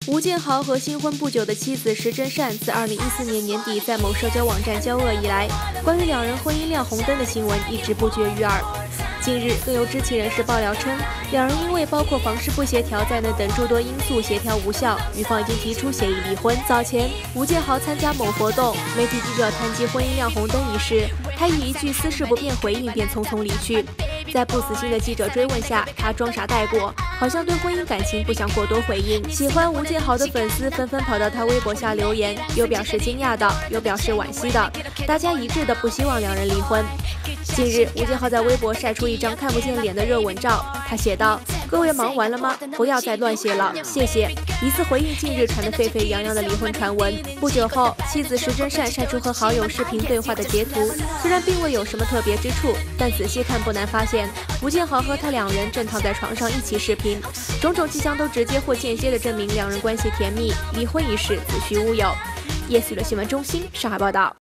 吴建豪和新婚不久的妻子石真善自2014年年底在某社交网站交恶以来，关于两人婚姻亮红灯的新闻一直不绝于耳。近日，更有知情人士爆料称，两人因为包括房事不协调在内等诸多因素协调无效，女方已经提出协议离婚。早前，吴建豪参加某活动，媒体记者谈及婚姻亮红灯一事，他以一句私事不便回应，便匆匆离去。在不死心的记者追问下，他装傻带过，好像对婚姻感情不想过多回应。喜欢吴建豪的粉丝纷纷跑到他微博下留言，有表示惊讶的，有表示惋惜的，大家一致的不希望两人离婚。近日，吴建豪在微博晒出一张看不见脸的热吻照，他写道：“各位忙完了吗？不要再乱写了，谢谢。”疑似回应近日传得沸沸扬扬的离婚传闻。不久后，妻子石真善晒出和好友视频对话的截图，虽然并未有什么特别之处，但仔细看不难发现，吴建豪和他两人正躺在床上一起视频，种种迹象都直接或间接地证明两人关系甜蜜，离婚一事子虚乌有。夜娱乐新闻中心上海报道。